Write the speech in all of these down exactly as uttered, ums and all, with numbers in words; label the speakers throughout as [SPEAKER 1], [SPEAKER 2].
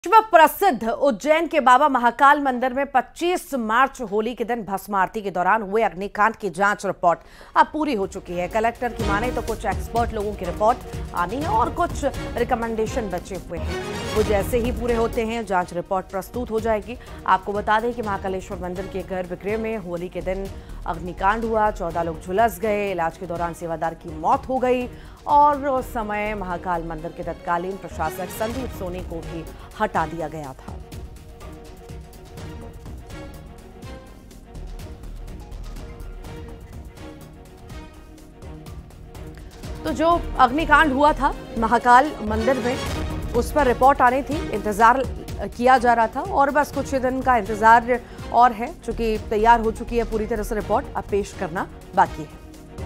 [SPEAKER 1] विश्व प्रसिद्ध उज्जैन के बाबा महाकाल मंदिर में पच्चीस मार्च होली के दिन भस्म आरती के दौरान हुए अग्निकांड की जांच रिपोर्ट अब पूरी हो चुकी है। कलेक्टर की माने तो कुछ एक्सपर्ट लोगों की रिपोर्ट आनी है और कुछ रिकमेंडेशन बचे हुए हैं। वो जैसे ही पूरे होते हैं जांच रिपोर्ट प्रस्तुत हो जाएगी। आपको बता दें कि महाकालेश्वर मंदिर के गर्भगृह में होली के दिन अग्निकांड हुआ, चौदह लोग झुलस गए। इलाज के दौरान सेवादार की मौत हो गई और उस समय महाकाल मंदिर के तत्कालीन प्रशासक संदीप सोनी को भी हटा दिया गया था। तो जो अग्निकांड हुआ था महाकाल मंदिर में, उस पर रिपोर्ट आनी थी, इंतजार किया जा रहा था और बस कुछ दिन का इंतजार और है। चूंकि तैयार हो चुकी है पूरी तरह से रिपोर्ट, अब पेश करना बाकी है।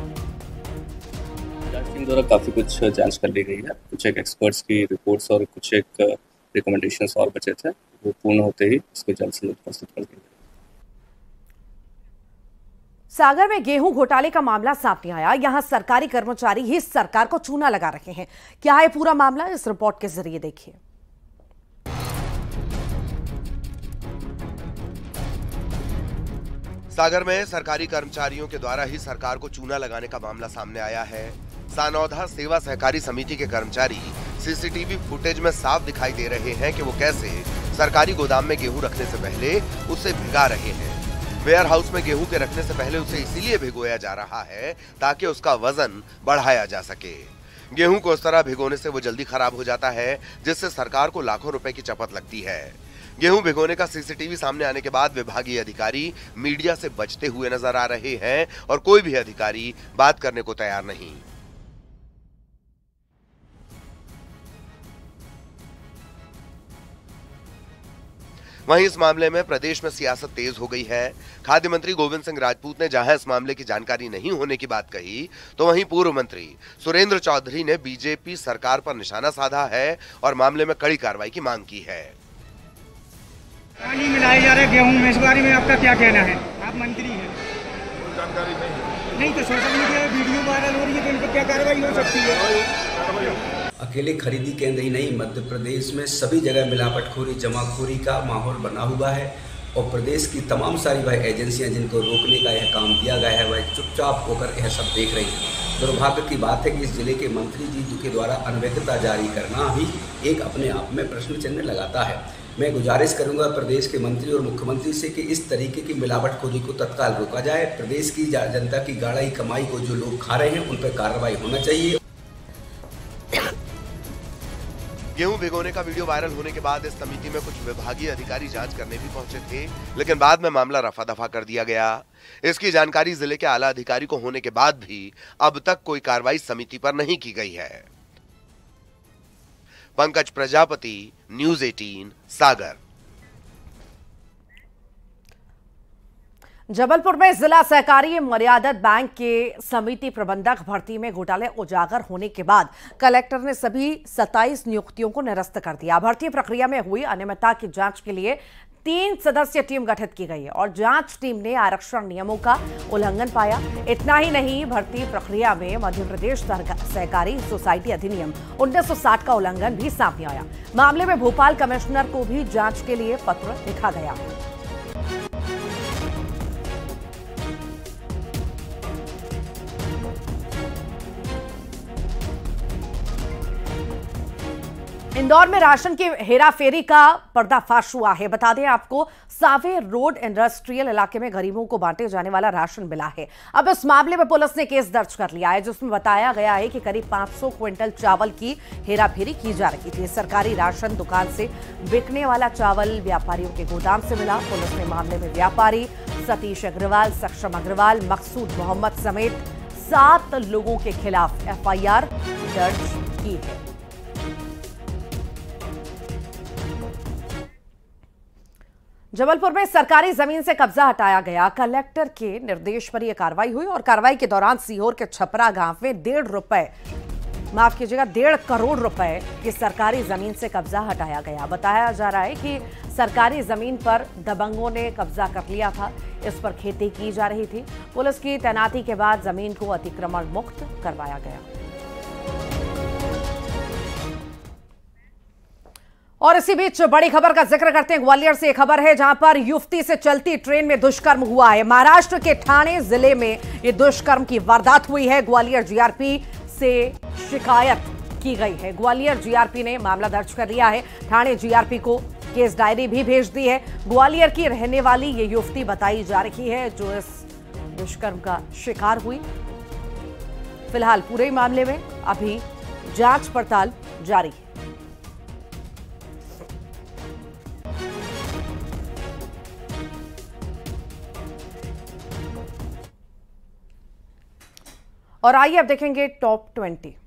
[SPEAKER 2] जांच टीम द्वारा काफी कुछ जांच कर ली गई है। कुछ एक एक्सपर्ट्स की रिपोर्ट्स और कुछ एक रिकमेंडेशंस और बचे थे, वो पूर्ण होते ही इसको जल्द से जल्द प्रस्तुत कर देंगे।
[SPEAKER 1] सागर में गेहूं घोटाले का मामला सामने आया। यहां सरकारी कर्मचारी ही सरकार को चूना लगा रहे हैं। क्या है पूरा मामला, इस रिपोर्ट के जरिए देखिए।
[SPEAKER 3] सागर में सरकारी कर्मचारियों के द्वारा ही सरकार को चूना लगाने का मामला सामने आया है। सानौधा सेवा सहकारी समिति के कर्मचारी सीसीटीवी फुटेज में साफ दिखाई दे रहे हैं कि वो कैसे सरकारी गोदाम में गेहूं रखने से पहले उसे भिगा रहे हैं। वेयर हाउस में गेहूं के रखने से पहले उसे इसीलिए भिगोया जा रहा है ताकि उसका वजन बढ़ाया जा सके। गेहूं को उस तरह भिगोने से वो जल्दी खराब हो जाता है, जिससे सरकार को लाखों रुपए की चपत लगती है। गेहूं भिगोने का सीसीटीवी सामने आने के बाद विभागीय अधिकारी मीडिया से बचते हुए नजर आ रहे हैं और कोई भी अधिकारी बात करने को तैयार नहीं। वहीं इस मामले में प्रदेश में सियासत तेज हो गई है। खाद्य मंत्री गोविंद सिंह राजपूत ने जहां इस मामले की जानकारी नहीं होने की बात कही, तो वहीं पूर्व मंत्री सुरेंद्र चौधरी ने बीजेपी सरकार पर निशाना साधा है और मामले में कड़ी कार्रवाई की मांग की है।
[SPEAKER 4] पानी मिलाए जा रहे गेहूं में, इस बारे में आपका क्या कहना है? आप मंत्री हैं।
[SPEAKER 5] जानकारी नहीं
[SPEAKER 4] नहीं तो सोशल मीडिया में वीडियो वायरल हो रही है, तो इन पर क्या कार्रवाई हो सकती है?
[SPEAKER 6] अकेले खरीदी केंद्र ही नहीं, मध्य प्रदेश में सभी जगह मिलावटखोरी, जमाखोरी का माहौल बना हुआ है और प्रदेश की तमाम सारी वह एजेंसियां जिनको रोकने का यह काम दिया गया है, वह चुपचाप होकर यह सब देख रही हैं। दुर्भाग्य की बात है कि इस जिले के मंत्री जी के द्वारा अनवैधता जारी करना भी एक अपने आप में प्रश्न चिन्ह लगाता है। मैं गुजारिश करूंगा प्रदेश के मंत्री और मुख्यमंत्री से कि इस तरीके की मिलावटखोरी को तत्काल रोका जाए। प्रदेश की जनता की गाढ़ी कमाई को जो लोग खा रहे हैं उन पर कार्रवाई होना चाहिए।
[SPEAKER 3] गेहूं भिगोने का वीडियो वायरल होने के बाद इस समिति में कुछ विभागीय अधिकारी जांच करने भी पहुंचे थे, लेकिन बाद में मामला रफा दफा कर दिया गया। इसकी जानकारी जिले के आला अधिकारी को होने के बाद भी अब तक कोई कार्रवाई समिति पर नहीं की गई है। पंकज प्रजापति, न्यूज़ अठारह, सागर।
[SPEAKER 1] जबलपुर में जिला सहकारी मर्यादित बैंक के समिति प्रबंधक भर्ती में घोटाले उजागर होने के बाद कलेक्टर ने सभी सत्ताईस नियुक्तियों को निरस्त कर दिया। भर्ती प्रक्रिया में हुई अनियमितता की जांच के लिए तीन सदस्यीय टीम गठित की गई है और जांच टीम ने आरक्षण नियमों का उल्लंघन पाया। इतना ही नहीं, भर्ती प्रक्रिया में मध्य प्रदेश सहकारी सोसाइटी अधिनियम उन्नीस सौ साठ का उल्लंघन भी सामने आया। मामले में भोपाल कमिश्नर को भी जांच के लिए पत्र लिखा गया। इंदौर में राशन की हेराफेरी का पर्दाफाश हुआ है। बता दें आपको, सावे रोड इंडस्ट्रियल इलाके में गरीबों को बांटे जाने वाला राशन मिला है। अब इस मामले में पुलिस ने केस दर्ज कर लिया है, जिसमें बताया गया है कि करीब पाँच सौ क्विंटल चावल की हेराफेरी की जा रही थी। सरकारी राशन दुकान से बिकने वाला चावल व्यापारियों के गोदाम से मिला। पुलिस ने मामले में व्यापारी सतीश अग्रवाल, सक्षम अग्रवाल, मकसूद मोहम्मद समेत सात लोगों के खिलाफ एफ आई आर दर्ज की है। जबलपुर में सरकारी जमीन से कब्जा हटाया गया। कलेक्टर के निर्देश पर यह कार्रवाई हुई और कार्रवाई के दौरान सीहोर के छपरा गांव में डेढ़ रुपए माफ कीजिएगा डेढ़ करोड़ रुपए की सरकारी जमीन से कब्जा हटाया गया। बताया जा रहा है कि सरकारी जमीन पर दबंगों ने कब्जा कर लिया था। इस पर खेती की जा रही थी। पुलिस की तैनाती के बाद जमीन को अतिक्रमण मुक्त करवाया गया। और इसी बीच बड़ी खबर का जिक्र करते हैं। ग्वालियर से एक खबर है जहां पर युवती से चलती ट्रेन में दुष्कर्म हुआ है। महाराष्ट्र के ठाणे जिले में यह दुष्कर्म की वारदात हुई है। ग्वालियर जीआरपी से शिकायत की गई है। ग्वालियर जीआरपी ने मामला दर्ज कर लिया है। ठाणे जीआरपी को केस डायरी भी भेज दी है। ग्वालियर की रहने वाली ये युवती बताई जा रही है जो इस दुष्कर्म का शिकार हुई। फिलहाल पूरे मामले में अभी जांच पड़ताल जारी है। और आइए अब देखेंगे टॉप ट्वेंटी।